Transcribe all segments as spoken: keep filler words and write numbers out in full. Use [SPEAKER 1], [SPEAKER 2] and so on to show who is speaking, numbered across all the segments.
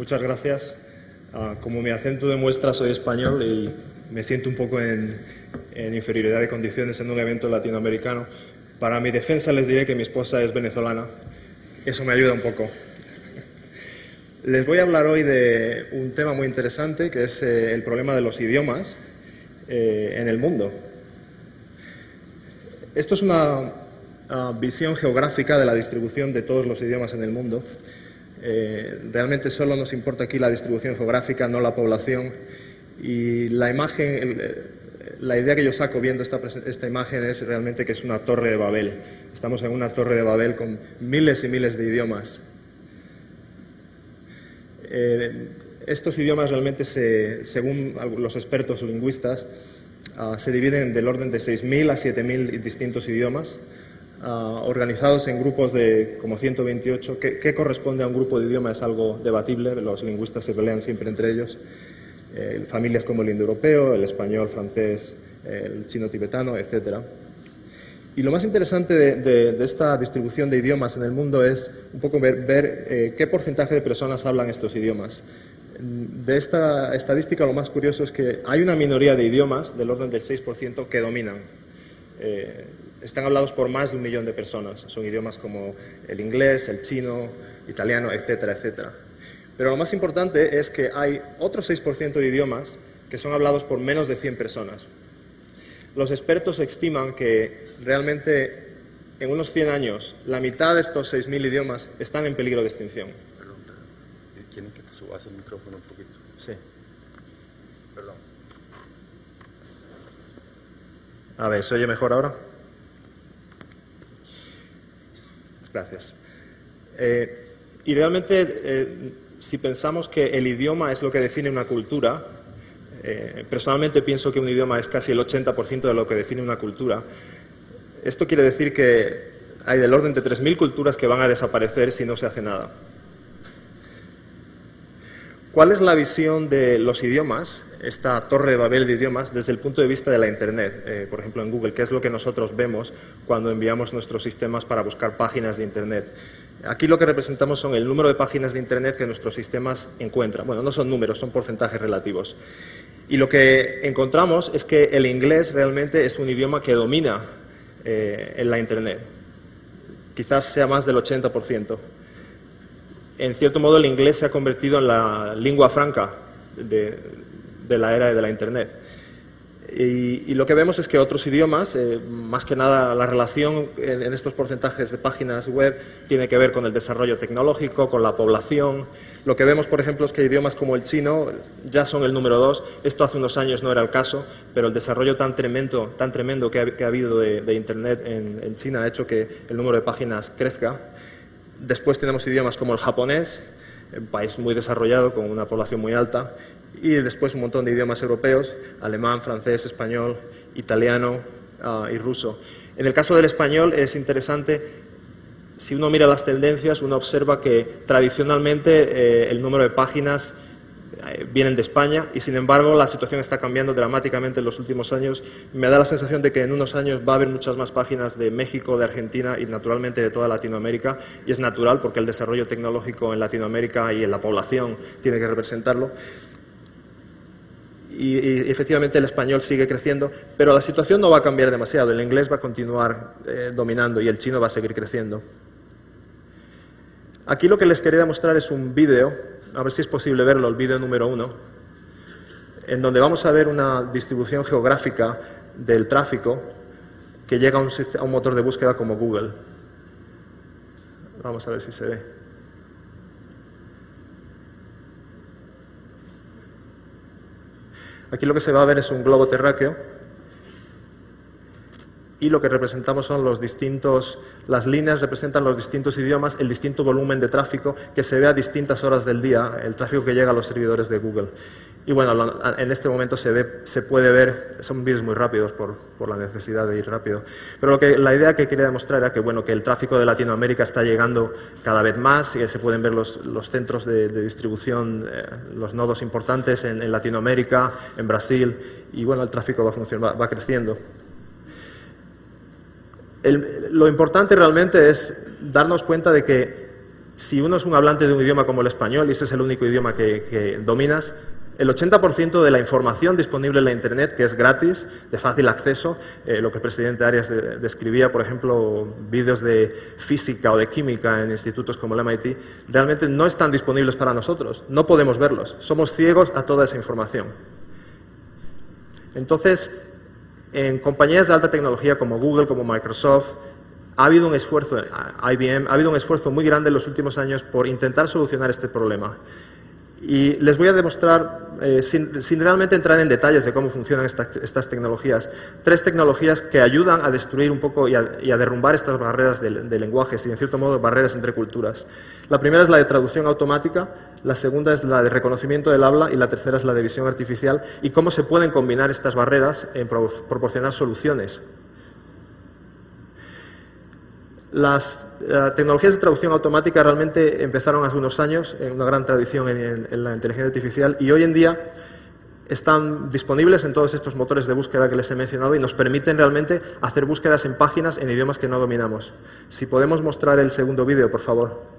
[SPEAKER 1] Muchas gracias. Uh, como mi acento demuestra, soy español y me siento un poco en, en inferioridad de condiciones en un evento latinoamericano. Para mi defensa les diré que mi esposa es venezolana. Eso me ayuda un poco. Les voy a hablar hoy de un tema muy interesante, que es eh, el problema de los idiomas eh, en el mundo. Esto es una uh, visión geográfica de la distribución de todos los idiomas en el mundo. Eh, realmente solo nos importa aquí la distribución geográfica, no la población. Y la imagen, el, la idea que yo saco viendo esta, esta imagen es realmente que es una torre de Babel. Estamos en una torre de Babel con miles y miles de idiomas. Eh, estos idiomas realmente, se, según los expertos lingüistas, uh, se dividen del orden de seis mil a siete mil distintos idiomas, uh, organizados en grupos de como ciento veintiocho. ¿Qué, qué corresponde a un grupo de idiomas? Es algo debatible, los lingüistas se pelean siempre entre ellos. Eh, familias como el indoeuropeo, el español, francés, el chino tibetano, etcétera. Y lo más interesante de, de, de esta distribución de idiomas en el mundo es un poco ver, ver eh, qué porcentaje de personas hablan estos idiomas. De esta estadística lo más curioso es que hay una minoría de idiomas del orden del seis por ciento que dominan. Eh, están hablados por más de un millón de personas. Son idiomas como el inglés, el chino, italiano, etcétera, etcétera. Pero lo más importante es que hay otro seis por ciento de idiomas que son hablados por menos de cien personas. Los expertos estiman que realmente en unos cien años la mitad de estos seis mil idiomas están en peligro de extinción.
[SPEAKER 2] Perdón, ¿quieren que te subas el micrófono un poquito?
[SPEAKER 1] Sí.
[SPEAKER 2] Perdón.
[SPEAKER 1] A ver, ¿se oye mejor ahora? Gracias. Eh, y realmente, eh, si pensamos que el idioma es lo que define una cultura, Eh, personalmente pienso que un idioma es casi el ochenta por ciento de lo que define una cultura. Esto quiere decir que hay del orden de tres mil culturas que van a desaparecer si no se hace nada. ¿Cuál es la visión de los idiomas, esta torre de Babel de idiomas, desde el punto de vista de la Internet? Eh, por ejemplo, en Google, ¿qué es lo que nosotros vemos cuando enviamos nuestros sistemas para buscar páginas de Internet? Aquí lo que representamos son el número de páginas de Internet que nuestros sistemas encuentran. Bueno, no son números, son porcentajes relativos. Y lo que encontramos es que el inglés realmente es un idioma que domina eh, en la Internet. Quizás sea más del ochenta por ciento. En cierto modo, el inglés se ha convertido en la lengua franca de, de la era de la Internet. Y, y lo que vemos es que otros idiomas, eh, más que nada la relación en, en estos porcentajes de páginas web, tiene que ver con el desarrollo tecnológico, con la población. Lo que vemos, por ejemplo, es que idiomas como el chino ya son el número dos. Esto hace unos años no era el caso, pero el desarrollo tan tremendo, tan tremendo que, ha, que ha habido de, de Internet en, en China ha hecho que el número de páginas crezca. Después tenemos idiomas como el japonés, un país muy desarrollado con una población muy alta, y después un montón de idiomas europeos, alemán, francés, español, italiano uh, y ruso. En el caso del español es interesante, si uno mira las tendencias, uno observa que tradicionalmente eh, el número de páginas eh, vienen de España y sin embargo la situación está cambiando dramáticamente en los últimos años. Me da la sensación de que en unos años va a haber muchas más páginas de México, de Argentina y naturalmente de toda Latinoamérica, y es natural porque el desarrollo tecnológico en Latinoamérica y en la población tiene que representarlo. Y, y efectivamente el español sigue creciendo, pero la situación no va a cambiar demasiado. El inglés va a continuar eh, dominando y el chino va a seguir creciendo. Aquí lo que les quería mostrar es un vídeo, a ver si es posible verlo, el vídeo número uno, en donde vamos a ver una distribución geográfica del tráfico que llega a un, a un motor de búsqueda como Google. Vamos a ver si se ve. Aquí lo que se va a ver es un globo terráqueo y lo que representamos son los distintos, las líneas representan los distintos idiomas, el distinto volumen de tráfico que se ve a distintas horas del día, el tráfico que llega a los servidores de Google. Y bueno, en este momento se, ve, se puede ver, son vídeos muy rápidos por, por la necesidad de ir rápido, pero lo que, la idea que quería demostrar era que, bueno, que el tráfico de Latinoamérica está llegando cada vez más y se pueden ver los, los centros de, de distribución, eh, los nodos importantes en, en Latinoamérica, en Brasil, y bueno, el tráfico va, va, va creciendo. El, lo importante realmente es darnos cuenta de que si uno es un hablante de un idioma como el español y ese es el único idioma que, que dominas, el ochenta por ciento de la información disponible en la Internet, que es gratis, de fácil acceso, eh, lo que el presidente Arias de, describía, por ejemplo, vídeos de física o de química en institutos como el M I T, realmente no están disponibles para nosotros, no podemos verlos, somos ciegos a toda esa información. Entonces, en compañías de alta tecnología como Google, como Microsoft, ha habido un esfuerzo, I B M, ha habido un esfuerzo muy grande en los últimos años por intentar solucionar este problema. Y les voy a demostrar, eh, sin, sin realmente entrar en detalles de cómo funcionan esta, estas tecnologías, tres tecnologías que ayudan a destruir un poco y a, y a derrumbar estas barreras de, de lenguajes y, en cierto modo, barreras entre culturas. La primera es la de traducción automática, la segunda es la de reconocimiento del habla y la tercera es la de visión artificial y cómo se pueden combinar estas barreras en pro, proporcionar soluciones. Las uh, tecnologías de traducción automática realmente empezaron hace unos años, en una gran tradición en, en, en la inteligencia artificial, y hoy en día están disponibles en todos estos motores de búsqueda que les he mencionado y nos permiten realmente hacer búsquedas en páginas en idiomas que no dominamos. Si podemos mostrar el segundo vídeo, por favor.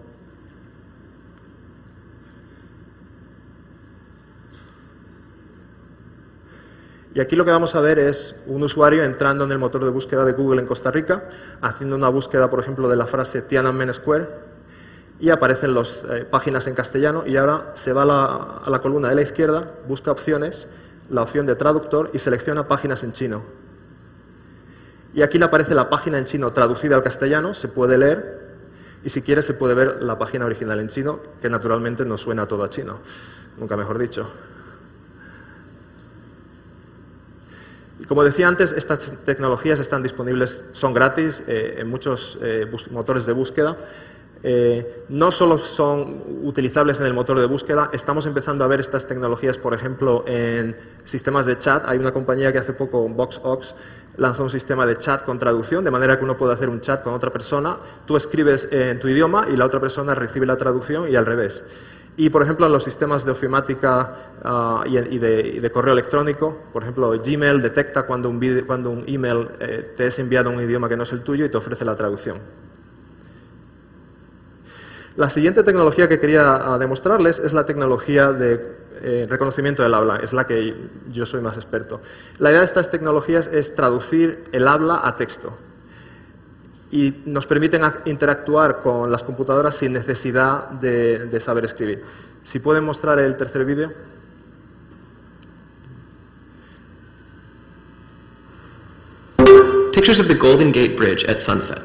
[SPEAKER 1] Y aquí lo que vamos a ver es un usuario entrando en el motor de búsqueda de Google en Costa Rica, haciendo una búsqueda, por ejemplo, de la frase Tiananmen Square, y aparecen las eh, páginas en castellano, y ahora se va a la, a la columna de la izquierda, busca opciones, la opción de traductor, y selecciona páginas en chino. Y aquí le aparece la página en chino traducida al castellano, se puede leer, y si quiere se puede ver la página original en chino, que naturalmente no suena todo a chino, nunca mejor dicho. Y como decía antes, estas tecnologías están disponibles, son gratis eh, en muchos eh, motores de búsqueda. Eh, no solo son utilizables en el motor de búsqueda, estamos empezando a ver estas tecnologías, por ejemplo, en sistemas de chat. Hay una compañía que hace poco, VoxOx, lanzó un sistema de chat con traducción, de manera que uno puede hacer un chat con otra persona, tú escribes en tu idioma y la otra persona recibe la traducción y al revés. Y, por ejemplo, en los sistemas de ofimática uh, y, y, de, y de correo electrónico, por ejemplo, Gmail detecta cuando un, video, cuando un email eh, te es enviado a un idioma que no es el tuyo y te ofrece la traducción. La siguiente tecnología que quería uh, demostrarles es la tecnología de eh, reconocimiento del habla, es la que yo soy más experto. La idea de estas tecnologías es traducir el habla a texto. Y nos permiten interactuar con las computadoras sin necesidad de, de saber escribir. Si pueden mostrar el tercer vídeo.
[SPEAKER 3] Pictures of the Golden Gate Bridge at sunset.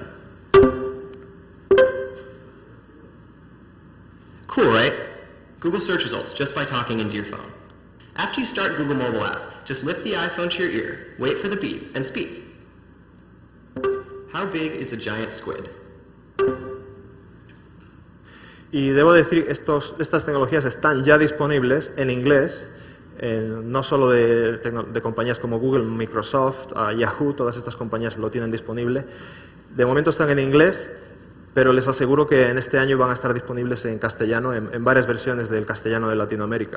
[SPEAKER 3] Cool, right? Google search results just by talking into your phone. After you start Google Mobile app, just lift the iPhone to your ear, wait for the beep, and speak. How big is a giant squid?
[SPEAKER 1] Y debo decir, estos, estas tecnologías están ya disponibles en inglés, eh, no solo de, de compañías como Google, Microsoft, uh, Yahoo, todas estas compañías lo tienen disponible. De momento están en inglés, pero les aseguro que en este año van a estar disponibles en castellano, en, en varias versiones del castellano de Latinoamérica.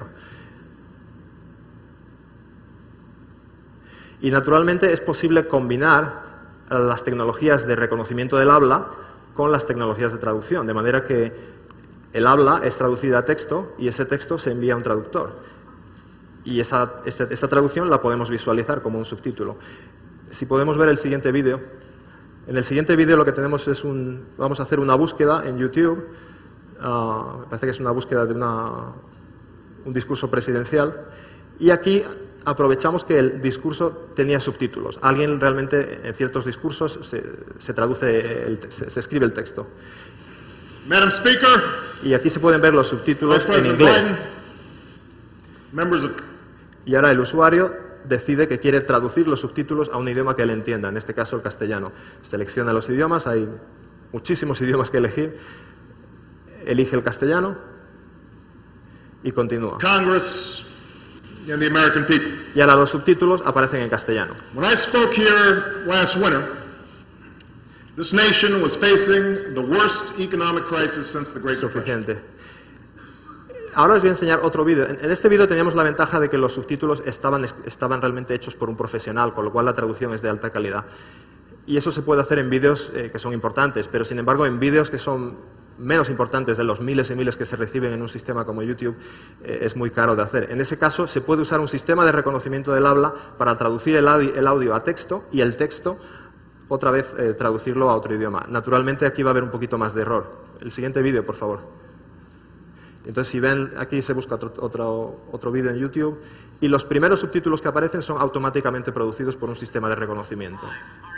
[SPEAKER 1] Y naturalmente es posible combinar las tecnologías de reconocimiento del habla con las tecnologías de traducción, de manera que el habla es traducida a texto y ese texto se envía a un traductor. Y esa, esa, esa traducción la podemos visualizar como un subtítulo. Si podemos ver el siguiente vídeo. En el siguiente vídeo lo que tenemos es un... Vamos a hacer una búsqueda en YouTube. Uh, me parece que es una búsqueda de una, un discurso presidencial. Y aquí aprovechamos que el discurso tenía subtítulos. Alguien realmente en ciertos discursos se, se traduce, el, se, se escribe el texto.
[SPEAKER 4] Madam Speaker,
[SPEAKER 1] y aquí se pueden ver los subtítulos en inglés.
[SPEAKER 4] Biden, of...
[SPEAKER 1] Y ahora el usuario decide que quiere traducir los subtítulos a un idioma que él entienda, en este caso el castellano. Selecciona los idiomas, hay muchísimos idiomas que elegir. Elige el castellano y continúa.
[SPEAKER 4] Congress and the American people.
[SPEAKER 1] Y ahora los subtítulos aparecen en castellano.
[SPEAKER 4] When I spoke here last winter, this nation was facing the worst economic crisis since the Great Depression.
[SPEAKER 1] Suficiente. Ahora os voy a enseñar otro vídeo. En este vídeo teníamos la ventaja de que los subtítulos estaban, estaban realmente hechos por un profesional, con lo cual la traducción es de alta calidad. Y eso se puede hacer en vídeos eh, que son importantes, pero sin embargo en vídeos que son menos importantes de los miles y miles que se reciben en un sistema como YouTube, eh, es muy caro de hacer. En ese caso, se puede usar un sistema de reconocimiento del habla para traducir el audio, el audio a texto y el texto, otra vez, eh, traducirlo a otro idioma. Naturalmente, aquí va a haber un poquito más de error. El siguiente vídeo, por favor. Entonces, si ven, aquí se busca otro, otro, otro vídeo en YouTube y los primeros subtítulos que aparecen son automáticamente producidos por un sistema de reconocimiento.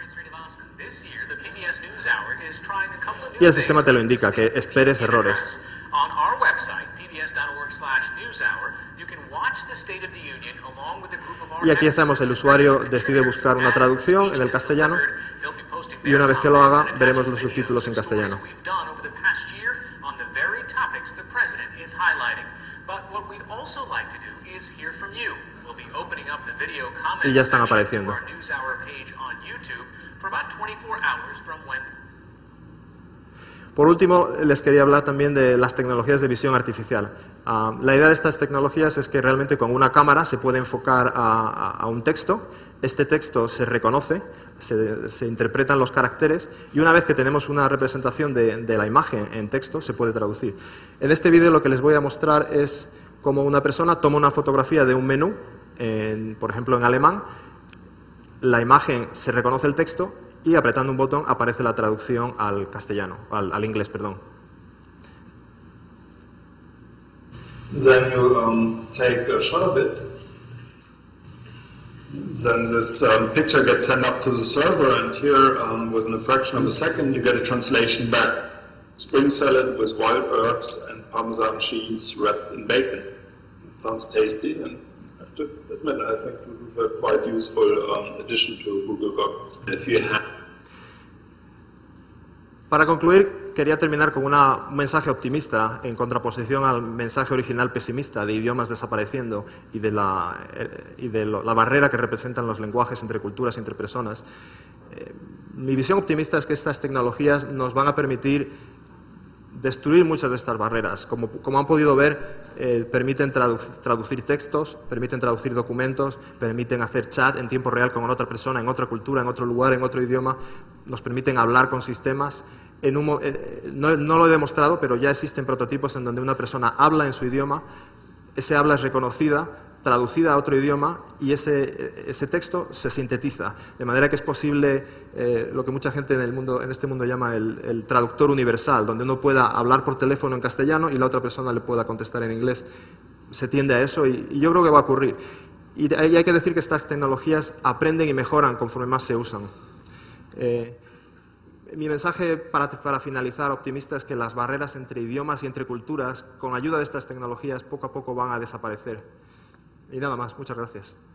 [SPEAKER 1] Y el sistema te lo indica, que esperes errores. Y aquí estamos, el usuario decide buscar una traducción en el castellano y una vez que lo haga, veremos los subtítulos en castellano. Y ya están apareciendo. Por último, les quería hablar también de las tecnologías de visión artificial. Uh, la idea de estas tecnologías es que realmente con una cámara se puede enfocar a, a, a un texto, este texto se reconoce, se, se interpretan los caracteres y una vez que tenemos una representación de, de la imagen en texto se puede traducir. En este vídeo lo que les voy a mostrar es cómo una persona toma una fotografía de un menú, en, por ejemplo en alemán, la imagen se reconoce el texto y apretando un botón aparece la traducción al castellano, al, al inglés, perdón.
[SPEAKER 5] Then you um, take a shot of it. Then this um, picture gets sent up to the server, and here, um, within a fraction of a second, you get a translation back. Spring salad with wild herbs and Parmesan cheese wrapped in bacon. It sounds tasty, and I have to admit, I think this is a quite useful um, addition to Google Docs. If you have
[SPEAKER 1] Para concluir, quería terminar con una, un mensaje optimista en contraposición al mensaje original pesimista de idiomas desapareciendo y de la, eh, y de lo, la barrera que representan los lenguajes entre culturas y entre personas. Eh, mi visión optimista es que estas tecnologías nos van a permitir destruir muchas de estas barreras. Como, como han podido ver, eh, permiten tradu traducir textos, permiten traducir documentos, permiten hacer chat en tiempo real con otra persona, en otra cultura, en otro lugar, en otro idioma, nos permiten hablar con sistemas. En un, eh, no, no lo he demostrado, pero ya existen prototipos en donde una persona habla en su idioma, ese habla es reconocida, traducida a otro idioma y ese, ese texto se sintetiza, de manera que es posible eh, lo que mucha gente en, el mundo, en este mundo llama el, el traductor universal, donde uno pueda hablar por teléfono en castellano y la otra persona le pueda contestar en inglés. Se tiende a eso y, y yo creo que va a ocurrir. Y hay que decir que estas tecnologías aprenden y mejoran conforme más se usan. Eh, Mi mensaje para, para finalizar optimista es que las barreras entre idiomas y entre culturas, con ayuda de estas tecnologías, poco a poco van a desaparecer. Y nada más, muchas gracias.